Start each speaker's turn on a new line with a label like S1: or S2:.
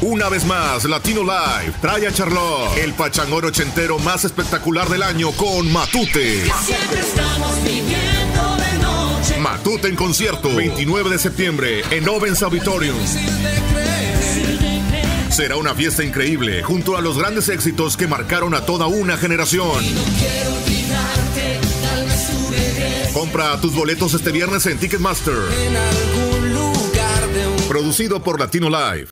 S1: Una vez más, Latino Live trae a Charlotte, el pachangón ochentero más espectacular del año con Matute. Matute en concierto, 29 de septiembre en Ovens Auditorium. Será una fiesta increíble junto a los grandes éxitos que marcaron a toda una generación. Compra tus boletos este viernes en Ticketmaster. Producido por Latino Live.